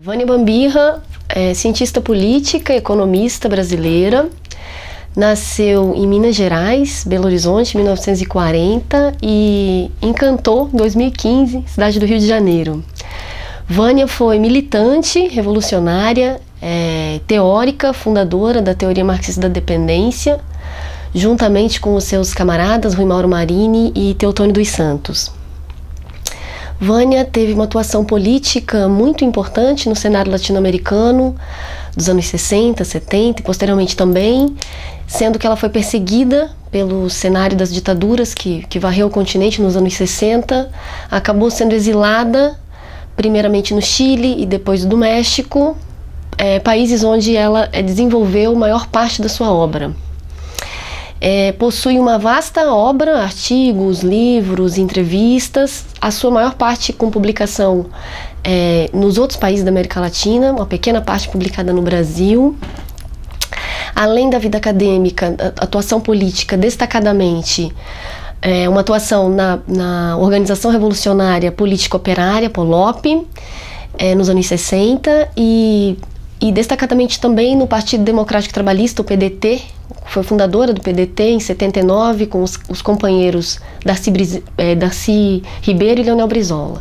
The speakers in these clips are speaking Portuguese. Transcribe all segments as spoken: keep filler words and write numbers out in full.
Vânia Bambirra é cientista política e economista brasileira. Nasceu em Minas Gerais, Belo Horizonte, em mil novecentos e quarenta e em Cantor, em dois mil e quinze, cidade do Rio de Janeiro. Vânia foi militante, revolucionária, é, teórica, fundadora da teoria marxista da dependência, juntamente com os seus camaradas Rui Mauro Marini e Teotônio dos Santos. Vânia teve uma atuação política muito importante no cenário latino-americano dos anos sessenta, setenta e posteriormente também, sendo que ela foi perseguida pelo cenário das ditaduras que, que varreu o continente nos anos sessenta, acabou sendo exilada primeiramente no Chile e depois do México, é, países onde ela é, desenvolveu a maior parte da sua obra. É, possui uma vasta obra, artigos, livros, entrevistas, a sua maior parte com publicação é, nos outros países da América Latina, uma pequena parte publicada no Brasil. Além da vida acadêmica, atuação política destacadamente, é, uma atuação na, na Organização Revolucionária Política Operária, POLOP, é, nos anos sessenta e, e destacadamente também no Partido Democrático Trabalhista, o P D T, foi fundadora do P D T em setenta e nove com os, os companheiros Darcy, é, Darcy Ribeiro e Leonel Brizola.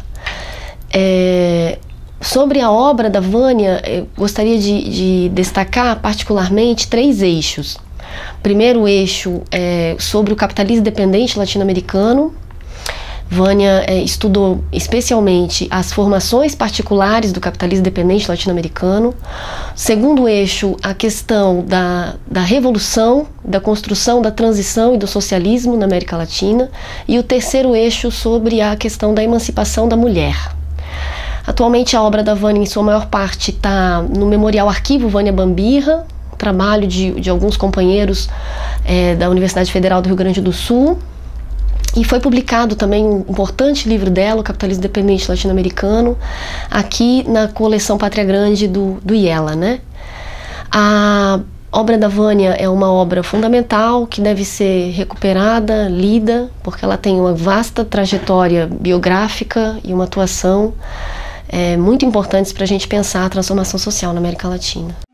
É, sobre a obra da Vânia, eu gostaria de, de destacar particularmente três eixos. Primeiro eixo é sobre o capitalismo dependente latino-americano. Vânia é, estudou especialmente as formações particulares do capitalismo dependente latino-americano. Segundo eixo, a questão da, da revolução, da construção, da transição e do socialismo na América Latina. E o terceiro eixo sobre a questão da emancipação da mulher. Atualmente a obra da Vânia, em sua maior parte, está no Memorial Arquivo Vânia Bambirra, trabalho de, de alguns companheiros é, da Universidade Federal do Rio Grande do Sul. E foi publicado também um importante livro dela, O Capitalismo Dependente Latino-Americano, aqui na coleção Pátria Grande do, do IELA, né? A obra da Vânia é uma obra fundamental que deve ser recuperada, lida, porque ela tem uma vasta trajetória biográfica e uma atuação é, muito importantes para a gente pensar a transformação social na América Latina.